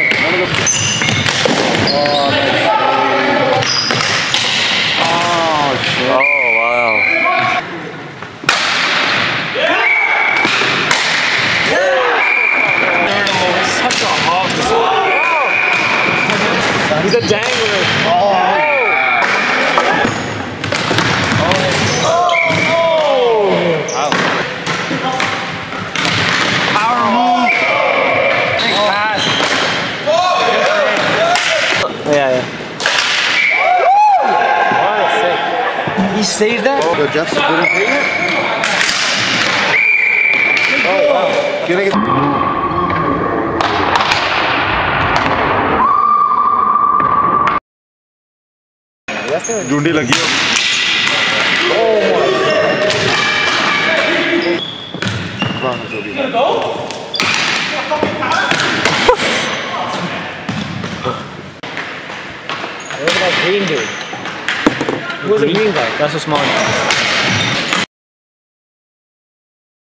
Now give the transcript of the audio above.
shit. Oh, wow. Such a hog. He's a dangler. Power move. Big pass. Yeah. He saved that? Oh, Jeff's didn't pay it? Oh, wow. Getting it. Jundi lagi. Look at that green dude. Who's the green guy? That's a small guy.